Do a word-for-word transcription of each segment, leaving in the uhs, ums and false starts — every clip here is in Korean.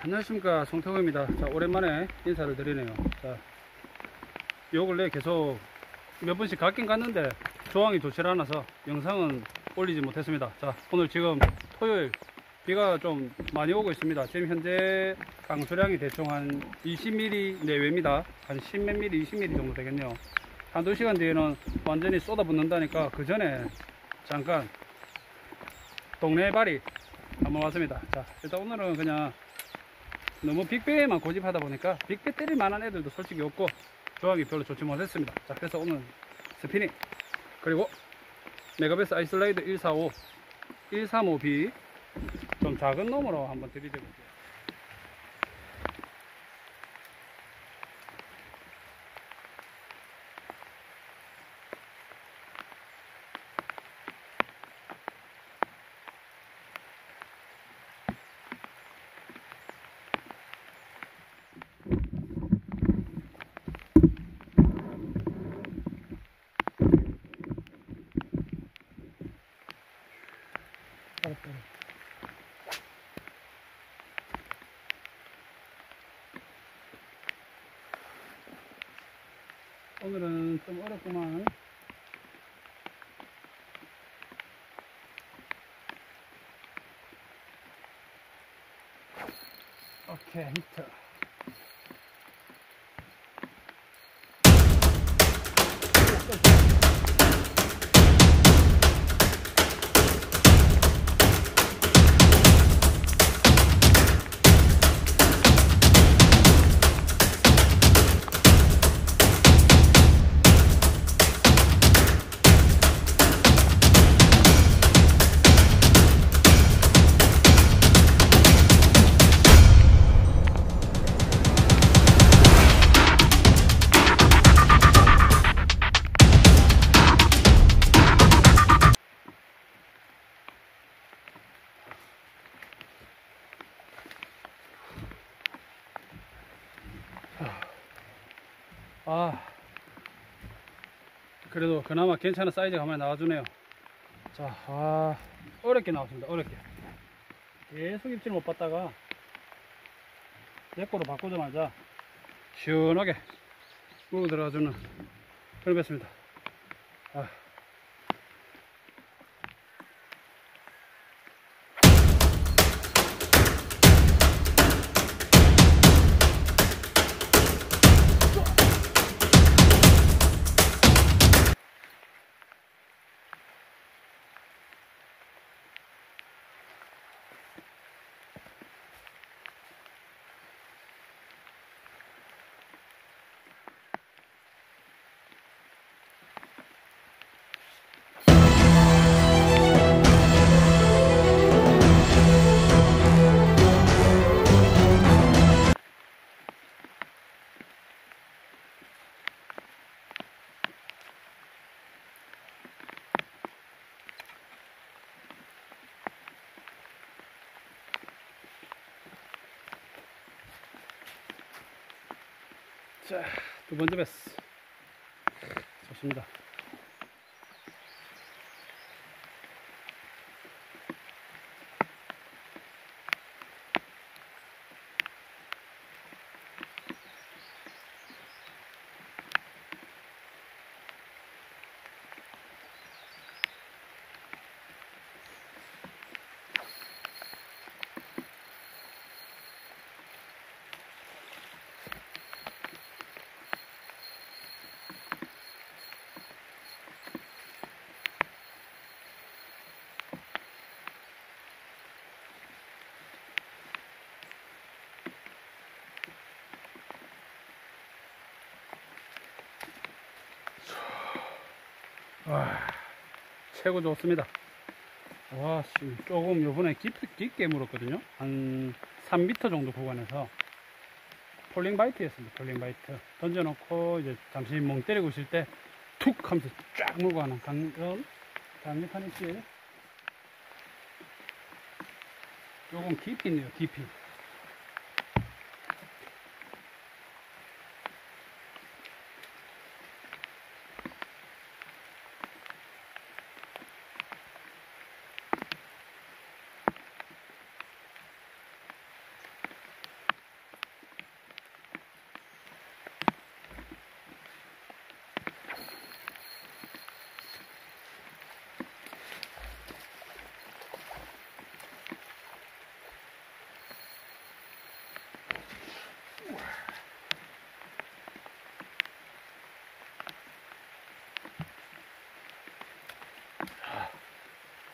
안녕하십니까, 송태호입니다. 자, 오랜만에 인사를 드리네요. 자, 요 근래 계속 몇 번씩 갔긴 갔는데 조항이 좋지 않아서 영상은 올리지 못했습니다. 자, 오늘 지금 토요일 비가 좀 많이 오고 있습니다. 지금 현재 강수량이 대충 한 이십 밀리미터 내외입니다. 한 십 몇 밀리, 이십 밀리미터 정도 되겠네요. 한 두 시간 뒤에는 완전히 쏟아붓는다니까 그 전에 잠깐 동네 발이 한번 왔습니다. 자, 일단 오늘은 그냥 너무 빅배에만 고집하다 보니까 빅배 때릴 만한 애들도 솔직히 없고 조항이 별로 좋지 못했습니다. 자, 그래서 오늘 스피닝 그리고 메가베스 아이슬라이드 일사오, 일삼오 비 좀 작은 놈으로 한번 들이대볼게요. 오늘은 좀 어렵구만. 오케이, 히트. 아, 그래도 그나마 괜찮은 사이즈가 한번 나와주네요. 자, 아, 어렵게 나왔습니다. 어렵게. 계속 입질 못 봤다가 내 거로 바꾸자마자 시원하게 물고 들어가주는 그런 배스입니다. 아. 자, 두 번째 베스 좋습니다. 와, 최고 좋습니다. 와, 조금 요번에 깊, 깊게 물었거든요. 한 삼 미터 정도 구간에서 폴링 바이트였습니다. 폴링 바이트 던져놓고 이제 잠시 멍 때리고 있을 때 툭 하면서 쫙 물고 가는 강력, 강력한 입질. 조금 깊이 있네요. 깊이.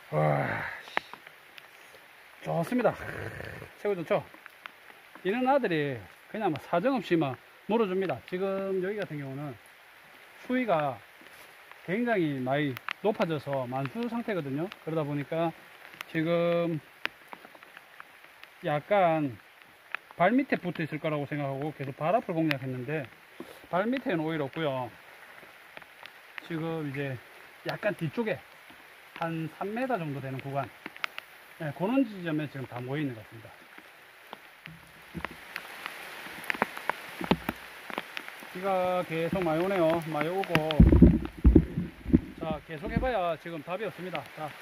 와, 좋습니다. 최고 좋죠. 이런 아들이 그냥 막 사정없이 막 물어줍니다. 지금 여기 같은 경우는 수위가 굉장히 많이 높아져서 만수 상태거든요. 그러다 보니까 지금 약간 발 밑에 붙어 있을 거라고 생각하고 계속 발 앞을 공략했는데 발 밑에는 오히려 없고요. 지금 이제 약간 뒤쪽에 한 삼 미터 정도 되는 구간, 네, 그런 지점에 지금 다 모여 있는 것 같습니다. 비가 계속 많이 오네요. 많이 오고, 자, 계속 해봐야 지금 답이 없습니다. 자,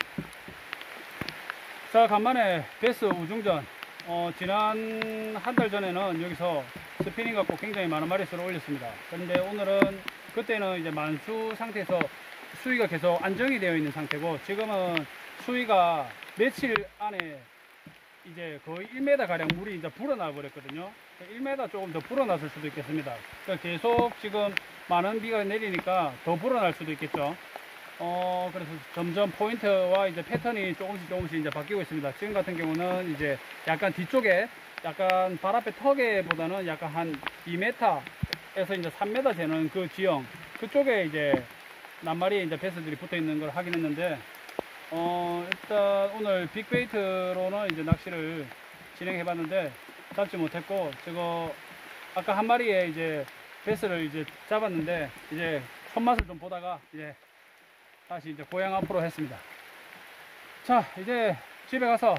자 간만에 베스 우중전, 어, 지난 한 달 전에는 여기서 스피닝 갖고 굉장히 많은 마리수를 올렸습니다. 그런데 오늘은 그때는 이제 만수 상태에서 수위가 계속 안정이 되어 있는 상태고, 지금은 수위가 며칠 안에 이제 거의 일 미터 가량 물이 이제 불어나 버렸거든요. 일 미터 조금 더 불어났을 수도 있겠습니다. 그러니까 계속 지금 많은 비가 내리니까 더 불어날 수도 있겠죠. 어, 그래서 점점 포인트와 이제 패턴이 조금씩 조금씩 이제 바뀌고 있습니다. 지금 같은 경우는 이제 약간 뒤쪽에 약간 발 앞에 턱에보다는 약간 한 이 미터에서 이제 삼 미터 되는 그 지형, 그쪽에 이제 낱마리의 이제 베스들이 붙어 있는 걸 확인했는데, 어, 일단 오늘 빅베이트로는 이제 낚시를 진행해 봤는데 잡지 못했고, 저거 아까 한 마리의 이제 베스를 이제 잡았는데 이제 손맛을 좀 보다가 이제 다시 이제 고향 앞으로 했습니다. 자, 이제 집에 가서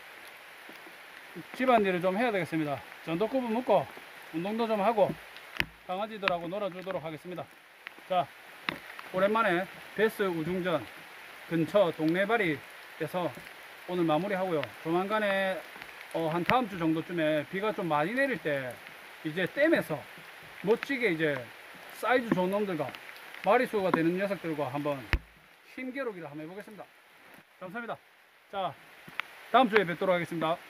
집안일을 좀 해야 되겠습니다. 전도구분 묶고 운동도 좀 하고 강아지들하고 놀아주도록 하겠습니다. 자, 오랜만에 베스 우중전 근처 동네바리에서 오늘 마무리하고요. 조만간에 어, 한 다음 주 정도쯤에 비가 좀 많이 내릴 때 이제 댐에서 멋지게 이제 사이즈 좋은 놈들과 마리수가 되는 녀석들과 한번 힘겨루기를 한번 해보겠습니다. 감사합니다. 자, 다음 주에 뵙도록 하겠습니다.